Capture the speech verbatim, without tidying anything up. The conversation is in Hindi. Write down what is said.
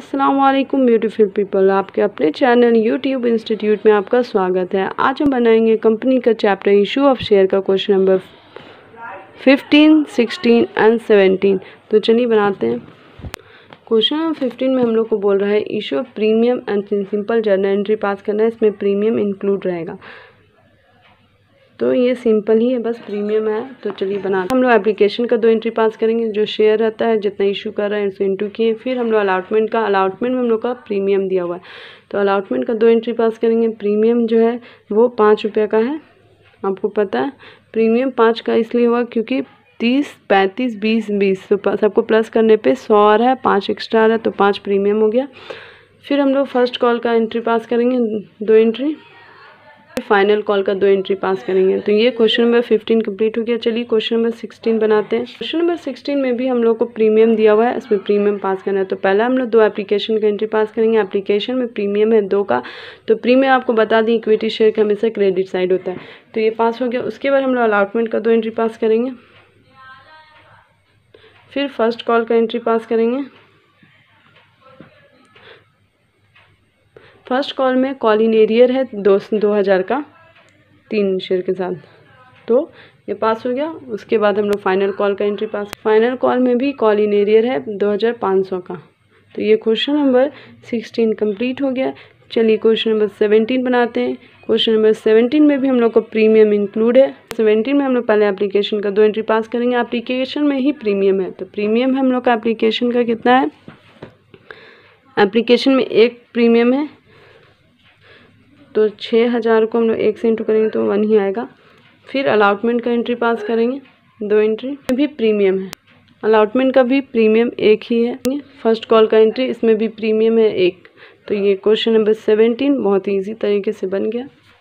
अस्सलाम वालेकुम ब्यूटीफुल पीपल, आपके अपने चैनल यूट्यूब इंस्टीट्यूट में आपका स्वागत है। आज हम बनाएंगे कंपनी का चैप्टर इशू ऑफ शेयर का question number fifteen, sixteen and seventeen. तो चलिए बनाते हैं। क्वेश्चन नंबर फिफ्टीन में हम लोग को बोल रहा है issue of premium and simple journal entry pass करना है। इसमें प्रीमियम इंक्लूड रहेगा, तो ये सिंपल ही है, बस प्रीमियम है। तो चलिए बनाते हम लोग एप्लीकेशन का दो एंट्री पास करेंगे। जो शेयर रहता है जितना इशू कर रहा है उसे इंटू किए। फिर हम लोग अलाटमेंट का अलाटमेंट में हम लोग का प्रीमियम दिया हुआ है, तो अलाटमेंट का दो एंट्री पास करेंगे। प्रीमियम जो है वो पाँच रुपये का है, आपको पता है। प्रीमियम पाँच का इसलिए हुआ क्योंकि तीस, पैंतीस, बीस, बीस तो सबको प्लस करने पे सौ आ रहा है, पाँच एक्स्ट्रा आ रहा है, तो पाँच प्रीमियम हो गया। फिर हम लोग फर्स्ट कॉल का एंट्री पास करेंगे, दो एंट्री। फाइनल कॉल का दो एंट्री पास करेंगे। तो ये क्वेश्चन नंबर फिफ्टीन कंप्लीट हो गया। चलिए क्वेश्चन नंबर सिक्सटीन बनाते हैं। क्वेश्चन नंबर सिक्सटीन में भी हम लोग को प्रीमियम दिया हुआ है, इसमें प्रीमियम पास करना है। तो पहला हम लोग दो एप्लीकेशन का एंट्री पास करेंगे। एप्लीकेशन में प्रीमियम है दो का, तो प्रीमियम आपको बता दी इक्विटी शेयर का हमेशा क्रेडिट साइड होता है, तो ये पास हो गया। उसके बाद हम लोग अलाटमेंट का दो एंट्री पास करेंगे। फिर फर्स्ट कॉल का एंट्री पास करेंगे। फर्स्ट कॉल में कॉल इन एरियर है दो दो हज़ार का तीन शेयर के साथ, तो ये पास हो गया। उसके बाद हम लोग फाइनल कॉल का एंट्री पास। फाइनल कॉल में भी कॉल इन एरियर है दो हज़ार पाँच सौ का। तो ये क्वेश्चन नंबर सिक्सटीन कंप्लीट हो गया। चलिए क्वेश्चन नंबर सेवेंटीन बनाते हैं। क्वेश्चन नंबर सेवेंटीन में भी हम लोग को प्रीमियम इंक्लूड है। सेवेंटीन में हम लोग पहले एप्लीकेशन का दो एंट्री पास करेंगे। एप्लीकेशन में ही प्रीमियम है, तो प्रीमियम हम लोग का एप्लीकेशन का कितना है। एप्लीकेशन में एक प्रीमियम है, तो छः हज़ार को हम लोग एक से इंटू करेंगे तो वन ही आएगा। फिर अलाटमेंट का एंट्री पास करेंगे, दो एंट्री में भी प्रीमियम है। अलाटमेंट का भी प्रीमियम एक ही है। फर्स्ट कॉल का एंट्री, इसमें भी प्रीमियम है एक। तो ये क्वेश्चन नंबर सेवेंटीन बहुत ही ईजी तरीके से बन गया।